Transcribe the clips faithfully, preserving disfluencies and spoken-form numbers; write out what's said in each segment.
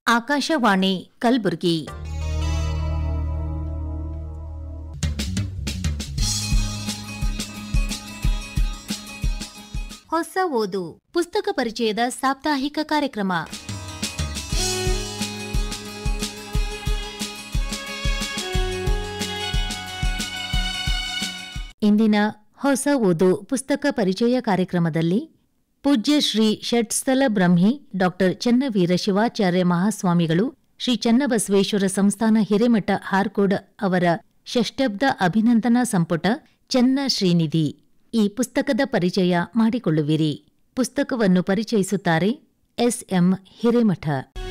ಆಕಾಶವಾಣಿ ಕಲಬುರಗಿ. ಹೊಸ ಓದು ಪುಸ್ತಕ ಪರಿಚಯದ ಸಾಪ್ತಾಹಿಕ ಕಾರ್ಯಕ್ರಮ. ಇಂದಿನ ಹೊಸ ಓದು ಪುಸ್ತಕ ಪರಿಚಯ ಕಾರ್ಯಕ್ರಮದಲ್ಲಿ ಪೂಜ್ಯ ಶ್ರೀ ಷಟ್ಸ್ಥಲ ಬ್ರಹ್ಮಿ ಡಾಕ್ಟರ್ ಚನ್ನವೀರ ಶಿವಾಚಾರ್ಯ ಮಹಾಸ್ವಾಮಿಗಳು ಶ್ರೀ ಚನ್ನಬಸವೇಶ್ವರ ಸಂಸ್ಥಾನ ಹಿರೇಮಠ ಹಾರ್ಕೋಡ್ ಅವರ ಷಷ್ಠಬ್ದ ಅಭಿನಂದನಾ ಸಂಪುಟ ಚನ್ನ ಶ್ರೀನಿಧಿ ಈ ಪುಸ್ತಕದ ಪರಿಚಯ ಮಾಡಿಕೊಳ್ಳುವಿರಿ. ಪುಸ್ತಕವನ್ನು ಪರಿಚಯಿಸುತ್ತಾರೆ ಎಸ್ ಎಂ ಹಿರೇಮಠ.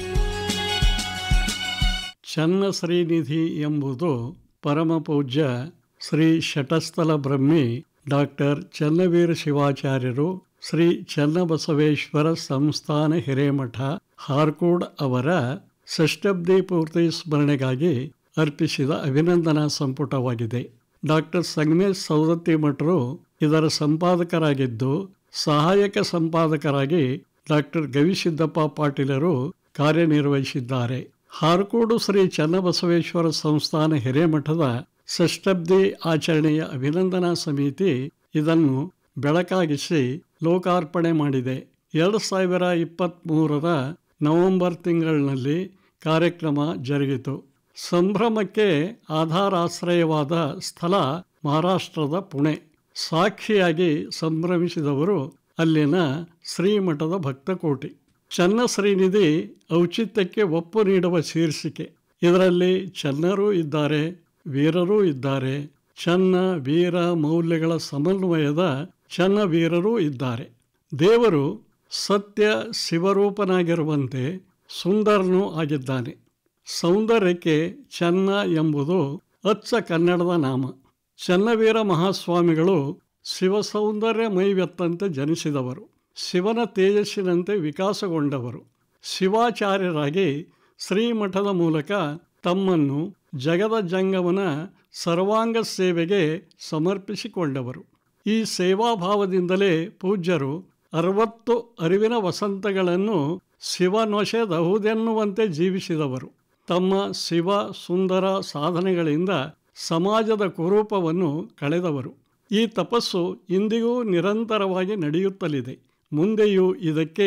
ಚನ್ನ ಶ್ರೀನಿಧಿ ಎಂಬುದು ಪರಮಪೂಜ್ಯ ಶ್ರೀ ಷಟಸ್ಥಲ ಬ್ರಹ್ಮಿ ಡಾಕ್ಟರ್ ಚನ್ನವೀರ ಶಿವಾಚಾರ್ಯರು ಶ್ರೀ ಚನ್ನಬಸವೇಶ್ವರ ಸಂಸ್ಥಾನ ಹಿರೇಮಠ ಹಾರ್ಕೋಡ್ ಅವರ ಷಷ್ಠಬ್ದಿ ಪೂರ್ತಿ ಸ್ಮರಣೆಗಾಗಿ ಅರ್ಪಿಸಿದ ಅಭಿನಂದನಾ ಸಂಪುಟವಾಗಿದೆ. ಡಾಕ್ಟರ್ ಸಂಗಮೇಶ್ ಸೌದತ್ತಿ ಮಠರು ಇದರ ಸಂಪಾದಕರಾಗಿದ್ದು, ಸಹಾಯಕ ಸಂಪಾದಕರಾಗಿ ಡಾಕ್ಟರ್ ಗವಿಸಿದ್ದಪ್ಪ ಪಾಟೀಲರು ಕಾರ್ಯನಿರ್ವಹಿಸಿದ್ದಾರೆ. ಹಾರ್ಕೋಡು ಶ್ರೀ ಚನ್ನಬಸವೇಶ್ವರ ಸಂಸ್ಥಾನ ಹಿರೇಮಠದ ಷಷ್ಠಬ್ದಿ ಆಚರಣೆಯ ಅಭಿನಂದನಾ ಸಮಿತಿ ಇದನ್ನು ಬೆಳಕಾಗಿಸಿ ಲೋಕಾರ್ಪಣೆ ಮಾಡಿದೆ. ಎರಡು ಸಾವಿರ ಇಪ್ಪತ್ತ್ಮೂರರ ನವೆಂಬರ್ ತಿಂಗಳಿನಲ್ಲಿ ಕಾರ್ಯಕ್ರಮ ಜರುಗಿತು. ಸಂಭ್ರಮಕ್ಕೆ ಆಧಾರಾಶ್ರಯವಾದ ಸ್ಥಳ ಮಹಾರಾಷ್ಟ್ರದ ಪುಣೆ. ಸಾಕ್ಷಿಯಾಗಿ ಸಂಭ್ರಮಿಸಿದವರು ಅಲ್ಲಿನ ಶ್ರೀಮಠದ ಭಕ್ತಕೋಟಿ. ಚನ್ನ ಶ್ರೀನಿಧಿ ಔಚಿತ್ಯಕ್ಕೆ ಒಪ್ಪು ನೀಡುವ ಶೀರ್ಷಿಕೆ. ಇದರಲ್ಲಿ ಚನ್ನರೂ ಇದ್ದಾರೆ, ವೀರರೂ ಇದ್ದಾರೆ. ಚನ್ನ ವೀರ ಮೌಲ್ಯಗಳ ಸಮನ್ವಯದ ಚನ್ನ ವೀರರೂ ಇದ್ದಾರೆ. ದೇವರು ಸತ್ಯ ಶಿವರೂಪನಾಗಿರುವಂತೆ ಸುಂದರನೂ ಆಗಿದ್ದಾನೆ. ಸೌಂದರ್ಯಕ್ಕೆ ಚನ್ನ ಎಂಬುದು ಅಚ್ಚ ಕನ್ನಡದ ನಾಮ. ಚನ್ನವೀರ ಮಹಾಸ್ವಾಮಿಗಳು ಶಿವ ಸೌಂದರ್ಯಮೈವೆತ್ತಂತೆ ಜನಿಸಿದವರು, ಶಿವನ ತೇಜಸ್ಸಿನಂತೆ ವಿಕಾಸಗೊಂಡವರು. ಶಿವಾಚಾರ್ಯರಾಗಿ ಶ್ರೀಮಠದ ಮೂಲಕ ತಮ್ಮನ್ನು ಜಗದ ಜಂಗಮನ ಸರ್ವಾಂಗ ಸೇವೆಗೆ ಸಮರ್ಪಿಸಿಕೊಂಡವರು. ಈ ಸೇವಾಭಾವದಿಂದಲೇ ಪೂಜ್ಯರು ಅರವತ್ತು ಅರಿವಿನ ವಸಂತಗಳನ್ನು ಶಿವನೊಸೆದಹುದೆನ್ನುವಂತೆ ಜೀವಿಸಿದವರು. ತಮ್ಮ ಶಿವ ಸುಂದರ ಸಾಧನೆಗಳಿಂದ ಸಮಾಜದ ಕುರೂಪವನ್ನು ಕಳೆದವರು. ಈ ತಪಸ್ಸು ಇಂದಿಗೂ ನಿರಂತರವಾಗಿ ನಡೆಯುತ್ತಲಿದೆ. ಮುಂದೆಯೂ ಇದಕ್ಕೆ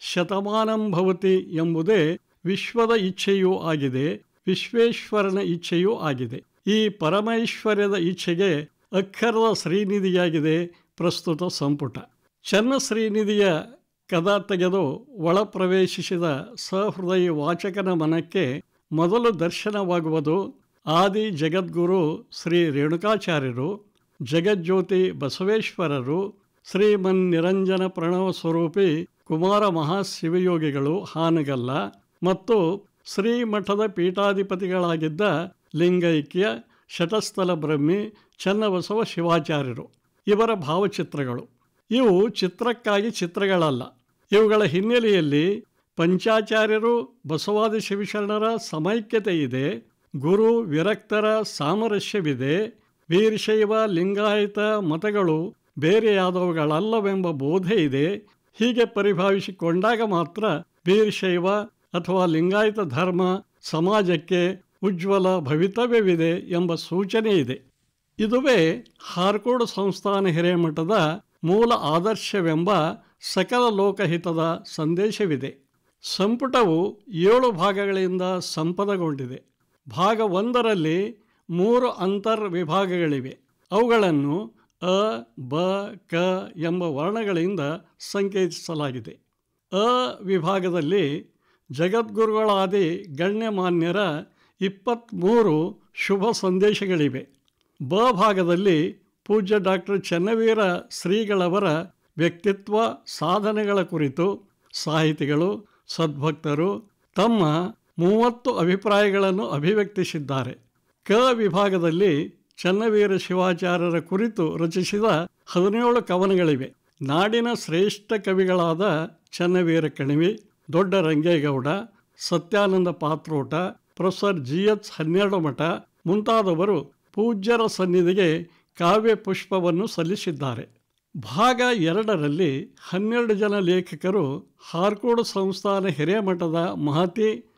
ಶತಮಾನಂಭವತಿ ಎಂಬುದೇ ವಿಶ್ವದ ಇಚ್ಛೆಯೂ ಆಗಿದೆ, ವಿಶ್ವೇಶ್ವರನ ಇಚ್ಛೆಯೂ ಆಗಿದೆ. ಈ ಪರಮೈಶ್ವರ್ಯದ ಇಚ್ಛೆಗೆ ಅಕ್ಷರದ ಶ್ರೀನಿಧಿಯಾಗಿದೆ ಪ್ರಸ್ತುತ ಸಂಪುಟ. ಚನ್ನ ಶ್ರೀನಿಧಿಯ ಕದ ತೆಗೆದು ಒಳ ಪ್ರವೇಶಿಸಿದ ಸಹೃದಯ ವಾಚಕನ ಮನಕ್ಕೆ ಮೊದಲು ದರ್ಶನವಾಗುವುದು ಆದಿ ಜಗದ್ಗುರು ಶ್ರೀ ರೇಣುಕಾಚಾರ್ಯರು, ಜಗಜ್ಯೋತಿ ಬಸವೇಶ್ವರರು, ಶ್ರೀಮನ್ ನಿರಂಜನ ಪ್ರಣವ ಸ್ವರೂಪಿ ಕುಮಾರ ಮಹಾಶಿವಯೋಗಿಗಳು ಹಾನಗಲ್ಲ ಮತ್ತು ಶ್ರೀಮಠದ ಪೀಠಾಧಿಪತಿಗಳಾಗಿದ್ದ ಲಿಂಗೈಕ್ಯ ಷಟಸ್ಥಲ ಬ್ರಹ್ಮಿ ಚನ್ನಬಸವ ಶಿವಾಚಾರ್ಯರು ಇವರ ಭಾವಚಿತ್ರಗಳು. ಇವು ಚಿತ್ರಕ್ಕಾಗಿ ಚಿತ್ರಗಳಲ್ಲ. ಇವುಗಳ ಹಿನ್ನೆಲೆಯಲ್ಲಿ ಪಂಚಾಚಾರ್ಯರು ಬಸವಾದಿ ಶಿವಶರಣರ ಸಮೈಕ್ಯತೆ ಇದೆ, ಗುರು ವಿರಕ್ತರ ಸಾಮರಸ್ಯವಿದೆ, ವೀರಶೈವ ಲಿಂಗಾಯತ ಮತಗಳು ಬೇರೆಯಾದವುಗಳಲ್ಲವೆಂಬ ಬೋಧೆ ಇದೆ. ಹೀಗೆ ಪರಿಭಾವಿಸಿಕೊಂಡಾಗ ಮಾತ್ರ ವೀರಶೈವ ಅಥವಾ ಲಿಂಗಾಯತ ಧರ್ಮ ಸಮಾಜಕ್ಕೆ ಉಜ್ವಲ ಭವಿತವ್ಯವಿದೆ ಎಂಬ ಸೂಚನೆ ಇದೆ. ಇದುವೇ ಹಾರ್ಕೋಡ್ ಸಂಸ್ಥಾನ ಹಿರೇಮಠದ ಮೂಲ ಆದರ್ಶವೆಂಬ ಸಕಲ ಲೋಕಹಿತದ ಸಂದೇಶವಿದೆ. ಸಂಪುಟವು ಏಳು ಭಾಗಗಳಿಂದ ಸಂಪದಗೊಂಡಿದೆ. ಭಾಗ ಒಂದರಲ್ಲಿ ಮೂರು ಅಂತರ್ ವಿಭಾಗಗಳಿವೆ. ಅವುಗಳನ್ನು ಅ ಬ ಕ ಎಂಬ ವರ್ಣಗಳಿಂದ ಸಂಕೇತಿಸಲಾಗಿದೆ. ಅ ವಿಭಾಗದಲ್ಲಿ ಜಗದ್ಗುರುಗಳಾದಿ ಗಣ್ಯಮಾನ್ಯರ ಇಪ್ಪತ್ತ್ಮೂರು ಶುಭ ಸಂದೇಶಗಳಿವೆ. ಬ ಭಾಗದಲ್ಲಿ ಪೂಜ್ಯ ಡಾಕ್ಟರ್ ಚನ್ನವೀರ ಶ್ರೀಗಳವರ ವ್ಯಕ್ತಿತ್ವ ಸಾಧನೆಗಳ ಕುರಿತು ಸಾಹಿತಿಗಳು ಸದ್ಭಕ್ತರು ತಮ್ಮ ಮೂವತ್ತು ಅಭಿಪ್ರಾಯಗಳನ್ನು ಅಭಿವ್ಯಕ್ತಿಸಿದ್ದಾರೆ. ಕ ವಿಭಾಗದಲ್ಲಿ ಚನ್ನವೀರ ಶಿವಾಚಾರ್ಯರ ಕುರಿತು ರಚಿಸಿದ ಹದಿನೇಳು ಕವನಗಳಿವೆ. ನಾಡಿನ ಶ್ರೇಷ್ಠ ಕವಿಗಳಾದ Channaveera Kanavi, Dodda Rangegowda, Satyananda Patrot, professor G H Hanneradumath ಮುಂತಾದವರು ಪೂಜ್ಯರ ಸನ್ನಿಧಿಗೆ ಕಾವ್ಯ ಪುಷ್ಪವನ್ನು ಸಲ್ಲಿಸಿದ್ದಾರೆ. ಭಾಗ ಎರಡರಲ್ಲಿ ಹನ್ನೆರಡು ಜನ ಲೇಖಕರು ಹಾರ್ಕೋಡ್ ಸಂಸ್ಥಾನ ಹಿರೇಮಠದ ಮಹತಿ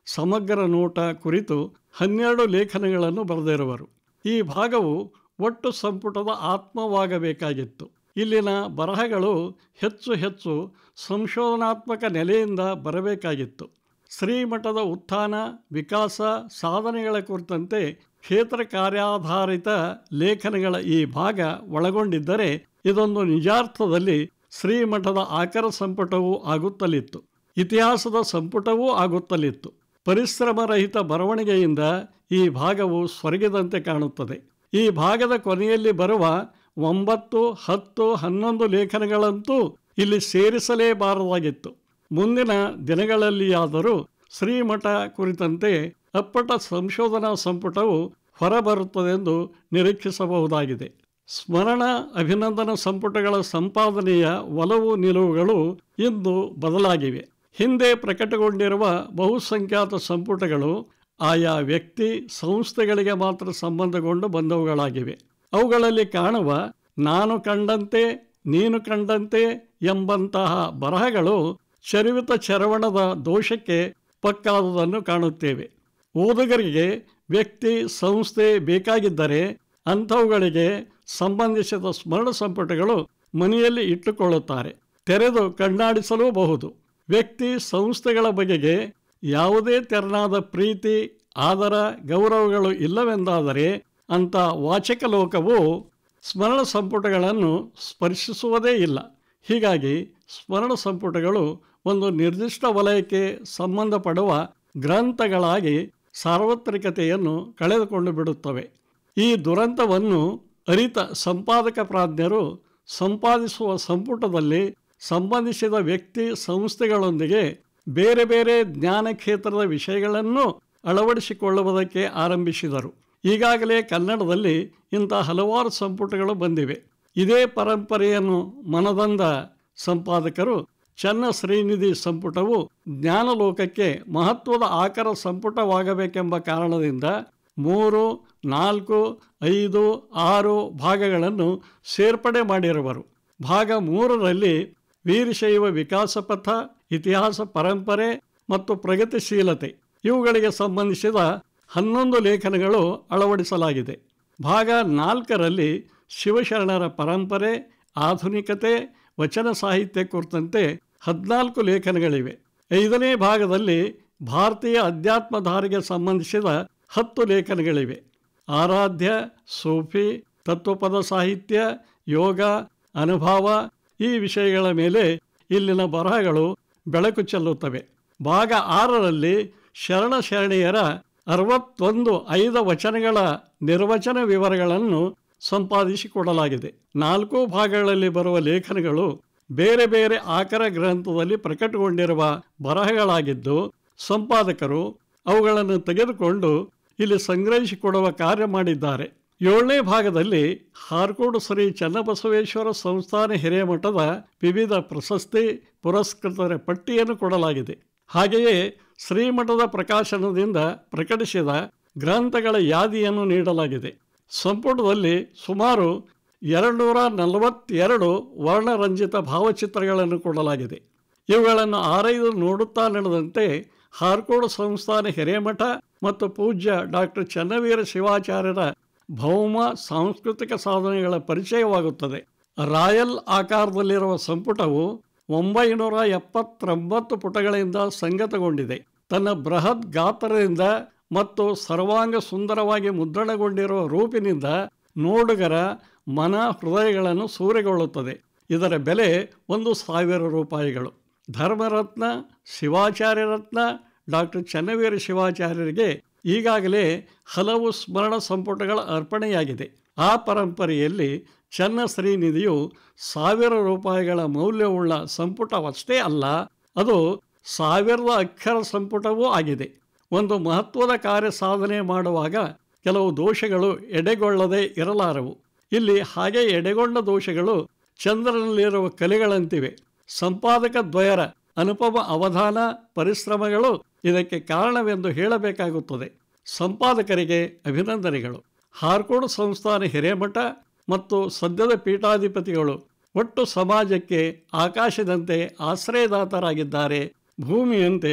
ಸಮಗ್ರ ನೋಟ ಕುರಿತು ಹನ್ನೆರಡು ಲೇಖನಗಳನ್ನು ಬರೆದಿರುವರು. ಈ ಭಾಗವು ಒಟ್ಟು ಸಂಪುಟದ ಆತ್ಮವಾಗಬೇಕಾಗಿತ್ತು. ಇಲ್ಲಿನ ಬರಹಗಳು ಹೆಚ್ಚು ಹೆಚ್ಚು ಸಂಶೋಧನಾತ್ಮಕ ನೆಲೆಯಿಂದ ಬರಬೇಕಾಗಿತ್ತು. ಶ್ರೀಮಠದ ಉತ್ಥಾನ, ವಿಕಾಸ, ಸಾಧನೆಗಳ ಕುರಿತಂತೆ ಕ್ಷೇತ್ರ ಕಾರ್ಯಾಧಾರಿತ ಲೇಖನಗಳ ಈ ಭಾಗ ಒಳಗೊಂಡಿದ್ದರೆ ಇದೊಂದು ನಿಜಾರ್ಥದಲ್ಲಿ ಶ್ರೀಮಠದ ಆಕರ ಸಂಪುಟವೂ ಆಗುತ್ತಲಿತ್ತು, ಇತಿಹಾಸದ ಸಂಪುಟವೂ ಆಗುತ್ತಲಿತ್ತು. ಪರಿಶ್ರಮರಹಿತ ಬರವಣಿಗೆಯಿಂದ ಈ ಭಾಗವು ಸ್ವರ್ಗದಂತೆ ಕಾಣುತ್ತದೆ. ಈ ಭಾಗದ ಕೊನೆಯಲ್ಲಿ ಬರುವ ಒಂಬತ್ತು, ಹತ್ತು, ಹನ್ನೊಂದು ಲೇಖನಗಳಂತೂ ಇಲ್ಲಿ ಸೇರಿಸಲೇಬಾರದಾಗಿತ್ತು. ಮುಂದಿನ ದಿನಗಳಲ್ಲಿಯಾದರೂ ಶ್ರೀಮಠ ಕುರಿತಂತೆ ಅಪ್ಪಟ ಸಂಶೋಧನಾ ಸಂಪುಟವು ಹೊರಬರುತ್ತದೆಂದು ನಿರೀಕ್ಷಿಸಬಹುದಾಗಿದೆ. ಸ್ಮರಣ, ಅಭಿನಂದನ ಸಂಪುಟಗಳ ಸಂಪಾದನೆಯ ಒಲವು ನಿಲುವುಗಳು ಇಂದು ಬದಲಾಗಿವೆ. ಹಿಂದೆ ಪ್ರಕಟಗೊಂಡಿರುವ ಬಹುಸಂಖ್ಯಾತ ಸಂಪುಟಗಳು ಆಯಾ ವ್ಯಕ್ತಿ, ಸಂಸ್ಥೆಗಳಿಗೆ ಮಾತ್ರ ಸಂಬಂಧಗೊಂಡು ಬಂದವುಗಳಾಗಿವೆ. ಅವುಗಳಲ್ಲಿ ಕಾಣುವ ನಾನು ಕಂಡಂತೆ ನೀನು ಕಂಡಂತೆ ಎಂಬಂತಹ ಬರಹಗಳು ಚರಿವಿತ ಚರವಣದ ದೋಷಕ್ಕೆ ಪಕ್ಕಾದುದನ್ನು ಕಾಣುತ್ತೇವೆ. ಓದುಗರಿಗೆ ವ್ಯಕ್ತಿ, ಸಂಸ್ಥೆ ಬೇಕಾಗಿದ್ದರೆ ಅಂಥವುಗಳಿಗೆ ಸಂಬಂಧಿಸಿದ ಸ್ಮರಣ ಸಂಪುಟಗಳು ಮನೆಯಲ್ಲಿ ಇಟ್ಟುಕೊಳ್ಳುತ್ತಾರೆ. ತೆರೆದು ಕಣ್ಣಾಡಿಸಲೂಬಹುದು. ವ್ಯಕ್ತಿ, ಸಂಸ್ಥೆಗಳ ಬಗೆಗೆ ಯಾವುದೇ ತೆರನಾದ ಪ್ರೀತಿ, ಆದರ, ಗೌರವಗಳು ಇಲ್ಲವೆಂದಾದರೆ ಅಂಥ ವಾಚಕ ಲೋಕವು ಸ್ಮರಣ ಸಂಪುಟಗಳನ್ನು ಸ್ಪರ್ಶಿಸುವುದೇ ಇಲ್ಲ. ಹೀಗಾಗಿ ಸ್ಮರಣ ಸಂಪುಟಗಳು ಒಂದು ನಿರ್ದಿಷ್ಟ ವಲಯಕ್ಕೆ ಸಂಬಂಧಪಡುವ ಗ್ರಂಥಗಳಾಗಿ ಸಾರ್ವತ್ರಿಕತೆಯನ್ನು ಕಳೆದುಕೊಂಡು ಬಿಡುತ್ತವೆ. ಈ ದುರಂತವನ್ನು ಅರಿತ ಸಂಪಾದಕ ಪ್ರಾಜ್ಞರು ಸಂಪಾದಿಸುವ ಸಂಪುಟದಲ್ಲಿ ಸಂಬಂಧಿಸಿದ ವ್ಯಕ್ತಿ, ಸಂಸ್ಥೆಗಳೊಂದಿಗೆ ಬೇರೆ ಬೇರೆ ಜ್ಞಾನ ಕ್ಷೇತ್ರದ ವಿಷಯಗಳನ್ನು ಅಳವಡಿಸಿಕೊಳ್ಳುವುದಕ್ಕೆ ಆರಂಭಿಸಿದರು. ಈಗಾಗಲೇ ಕನ್ನಡದಲ್ಲಿ ಇಂಥ ಹಲವಾರು ಸಂಪುಟಗಳು ಬಂದಿವೆ. ಇದೇ ಪರಂಪರೆಯನ್ನು ಮನದಂದ ಸಂಪಾದಕರು ಚನ್ನ ಶ್ರೀನಿಧಿ ಸಂಪುಟವು ಜ್ಞಾನಲೋಕಕ್ಕೆ ಮಹತ್ವದ ಆಕರ ಸಂಪುಟವಾಗಬೇಕೆಂಬ ಕಾರಣದಿಂದ ಮೂರು, ನಾಲ್ಕು, ಐದು, ಆರು ಭಾಗಗಳನ್ನು ಸೇರ್ಪಡೆ ಮಾಡಿರುವರು. ಭಾಗ ಮೂರರಲ್ಲಿ ವೀರಶೈವ ವಿಕಾಸ ಪಥ, ಇತಿಹಾಸ ಪರಂಪರೆ ಮತ್ತು ಪ್ರಗತಿಶೀಲತೆ ಇವುಗಳಿಗೆ ಸಂಬಂಧಿಸಿದ ಹನ್ನೊಂದು ಲೇಖನಗಳು ಅಳವಡಿಸಲಾಗಿದೆ. ಭಾಗ ನಾಲ್ಕರಲ್ಲಿ ಶಿವಶರಣರ ಪರಂಪರೆ, ಆಧುನಿಕತೆ, ವಚನ ಸಾಹಿತ್ಯ ಕುರಿತಂತೆ ಹದಿನಾಲ್ಕು ಲೇಖನಗಳಿವೆ. ಐದನೇ ಭಾಗದಲ್ಲಿ ಭಾರತೀಯ ಅಧ್ಯಾತ್ಮಧಾರೆಗೆ ಸಂಬಂಧಿಸಿದ ಹತ್ತು ಲೇಖನಗಳಿವೆ. ಆರಾಧ್ಯ, ಸೂಫಿ, ತತ್ವಪದ ಸಾಹಿತ್ಯ, ಯೋಗ, ಅನುಭವ ಈ ವಿಷಯಗಳ ಮೇಲೆ ಇಲ್ಲಿನ ಬರಹಗಳು ಬೆಳಕು ಚೆಲ್ಲುತ್ತವೆ. ಭಾಗ ಆರರಲ್ಲಿ ಶರಣ ಶರಣೆಯರ ಅರವತ್ತೊಂದು ಐದ ವಚನಗಳ ನಿರ್ವಚನ ವಿವರಗಳನ್ನು ಸಂಪಾದಿಸಿಕೊಡಲಾಗಿದೆ. ನಾಲ್ಕು ಭಾಗಗಳಲ್ಲಿ ಬರುವ ಲೇಖನಗಳು ಬೇರೆ ಬೇರೆ ಆಕರ ಗ್ರಂಥದಲ್ಲಿ ಪ್ರಕಟಗೊಂಡಿರುವ ಬರಹಗಳಾಗಿದ್ದು ಸಂಪಾದಕರು ಅವುಗಳನ್ನು ತೆಗೆದುಕೊಂಡು ಇಲ್ಲಿ ಸಂಗ್ರಹಿಸಿಕೊಡುವ ಕಾರ್ಯ ಮಾಡಿದ್ದಾರೆ. ಏಳನೇ ಭಾಗದಲ್ಲಿ ಹಾರ್ಕೋಡು ಶ್ರೀ ಚನ್ನಬಸವೇಶ್ವರ ಸಂಸ್ಥಾನ ಹಿರೇಮಠದ ವಿವಿಧ ಪ್ರಶಸ್ತಿ ಪುರಸ್ಕೃತರ ಪಟ್ಟಿಯನ್ನು ಕೊಡಲಾಗಿದೆ. ಹಾಗೆಯೇ ಶ್ರೀಮಠದ ಪ್ರಕಾಶನದಿಂದ ಪ್ರಕಟಿಸಿದ ಗ್ರಂಥಗಳ ಯಾದಿಯನ್ನು ನೀಡಲಾಗಿದೆ. ಸಂಪುಟದಲ್ಲಿ ಸುಮಾರು ಎರಡುನೂರ ನಲವತ್ತೆರಡು ವರ್ಣರಂಜಿತ ಭಾವಚಿತ್ರಗಳನ್ನು ಕೊಡಲಾಗಿದೆ. ಇವುಗಳನ್ನು ಆರೈದು ನೋಡುತ್ತಾ ನಡೆದಂತೆ ಹಾರ್ಕೋಡು ಸಂಸ್ಥಾನ ಹಿರೇಮಠ ಮತ್ತು ಪೂಜ್ಯ ಡಾಕ್ಟರ್ ಚನ್ನವೀರ ಶಿವಾಚಾರ್ಯರ ಭೌಮ ಸಾಂಸ್ಕೃತಿಕ ಸಾಧನೆಗಳ ಪರಿಚಯವಾಗುತ್ತದೆ. ರಾಯಲ್ ಆಕಾರದಲ್ಲಿರುವ ಸಂಪುಟವು ಒಂಬೈನೂರ ಎಪ್ಪತ್ತೊಂಬತ್ತು ಪುಟಗಳಿಂದ ಸಂಗತಗೊಂಡಿದೆ. ತನ್ನ ಬೃಹತ್ ಗಾತ್ರದಿಂದ ಮತ್ತು ಸರ್ವಾಂಗ ಸುಂದರವಾಗಿ ಮುದ್ರಣಗೊಂಡಿರುವ ರೂಪಿನಿಂದ ನೋಡುಗರ ಮನ ಹೃದಯಗಳನ್ನು ಸೂರೆಗೊಳ್ಳುತ್ತದೆ. ಇದರ ಬೆಲೆ ಒಂದು ಸಾವಿರ ರೂಪಾಯಿಗಳು. ಧರ್ಮರತ್ನ, ಶಿವಾಚಾರ್ಯ ರತ್ನ ಡಾಕ್ಟರ್ ಚನ್ನವೀರ ಶಿವಾಚಾರ್ಯರಿಗೆ ಈಗಾಗಲೇ ಹಲವು ಸ್ಮರಣ ಸಂಪುಟಗಳ ಅರ್ಪಣೆಯಾಗಿದೆ. ಆ ಪರಂಪರೆಯಲ್ಲಿ ಚನ್ನ ಶ್ರೀನಿಧಿಯು ಸಾವಿರ ರೂಪಾಯಿಗಳ ಮೌಲ್ಯವುಳ್ಳ ಸಂಪುಟವಷ್ಟೇ ಅಲ್ಲ, ಅದು ಸಾವಿರದ ಅಕ್ಷರ ಸಂಪುಟವೂ ಆಗಿದೆ. ಒಂದು ಮಹತ್ವದ ಕಾರ್ಯ ಸಾಧನೆ ಮಾಡುವಾಗ ಕೆಲವು ದೋಷಗಳು ಎಡೆಗೊಳ್ಳದೆ ಇರಲಾರವು. ಇಲ್ಲಿ ಹಾಗೆ ಎಡೆಗೊಂಡ ದೋಷಗಳು ಚಂದ್ರನಲ್ಲಿರುವ ಕಲೆಗಳಂತಿವೆ. ಸಂಪಾದಕ ದ್ವಯರ ಅನುಪಮ ಅವಧಾನ, ಪರಿಶ್ರಮಗಳು ಇದಕ್ಕೆ ಕಾರಣವೆಂದು ಹೇಳಬೇಕಾಗುತ್ತದೆ. ಸಂಪಾದಕರಿಗೆ ಅಭಿನಂದನೆಗಳು. ಹಾರ್ಕೋಡು ಸಂಸ್ಥಾನ ಹಿರೇಮಠ ಮತ್ತು ಸದ್ಯದ ಪೀಠಾಧಿಪತಿಗಳು ಒಟ್ಟು ಸಮಾಜಕ್ಕೆ ಆಕಾಶದಂತೆ ಆಶ್ರಯದಾತರಾಗಿದ್ದಾರೆ. ಭೂಮಿಯಂತೆ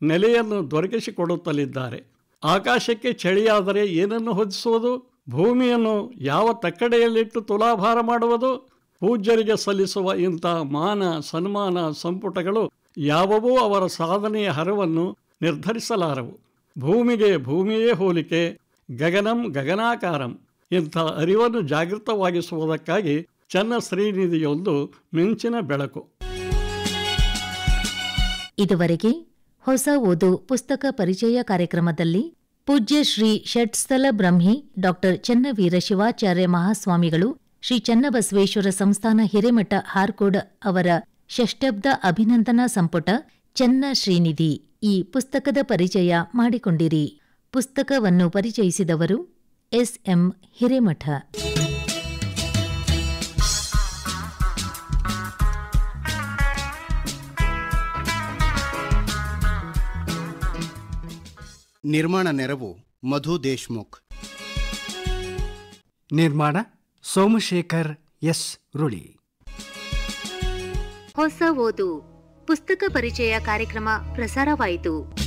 ನೆಲೆಯನ್ನು ದೊರಕಿಸಿಕೊಡುತ್ತಲಿದ್ದಾರೆ. ಆಕಾಶಕ್ಕೆ ಚಳಿಯಾದರೆ ಏನನ್ನು ಹೊದಿಸುವುದು? ಭೂಮಿಯನ್ನು ಯಾವ ತಕ್ಕಡೆಯಲ್ಲಿಟ್ಟು ತುಲಾಭಾರ ಮಾಡುವುದು? ಪೂಜ್ಯರಿಗೆ ಸಲ್ಲಿಸುವ ಇಂಥ ಮಾನ ಸನ್ಮಾನ ಸಂಪುಟಗಳು ಯಾವವೂ ಅವರ ಸಾಧನೆಯ ಹರವನ್ನು ನಿರ್ಧರಿಸಲಾರವು. ಭೂಮಿಗೆ ಭೂಮಿಯೇ ಹೋಲಿಕೆ, ಗಗನಂ ಗಗನಾಕಾರಂ. ಇಂಥ ಅರಿವನ್ನು ಜಾಗೃತವಾಗಿಸುವುದಕ್ಕಾಗಿ ಚನ್ನ ಶ್ರೀನಿಧಿಯೊಂದು ಮಿಂಚಿನ ಬೆಳಕು. ಇದುವರೆಗೆ ಹೊಸ ಓದು ಪುಸ್ತಕ ಪರಿಚಯ ಕಾರ್ಯಕ್ರಮದಲ್ಲಿ ಪೂಜ್ಯ ಶ್ರೀ ಷಟ್ಸ್ಥಲ ಬ್ರಹ್ಮಿ ಡಾಕ್ಟರ್ ಚನ್ನವೀರ ಶಿವಾಚಾರ್ಯ ಮಹಾಸ್ವಾಮಿಗಳು, ಶ್ರೀ ಚನ್ನಬಸವೇಶ್ವರ ಸಂಸ್ಥಾನ ಹಿರೇಮಠ ಹಾರ್ಕೋಡ್ ಅವರ ಷಷ್ಠಬ್ದ ಅಭಿನಂದನಾ ಸಂಪುಟ ಚನ್ನ ಶ್ರೀನಿಧಿ ಈ ಪುಸ್ತಕದ ಪರಿಚಯ ಮಾಡಿಕೊಂಡಿರಿ. ಪುಸ್ತಕವನ್ನು ಪರಿಚಯಿಸಿದವರು ಎಸ್ ಎಂ ಹಿರೇಮಠ. ನಿರ್ಮಾಣ ನೆರವು ಮಧು ದೇಶ್ಮುಖ್. ನಿರ್ಮಾಣ ಸೋಮಶೇಖರ್ ಎಸ್ ರುಳಿ. ಹೊಸ ಓದು ಪುಸ್ತಕ ಪರಿಚಯ ಕಾರ್ಯಕ್ರಮ ಪ್ರಸಾರವಾಯಿತು.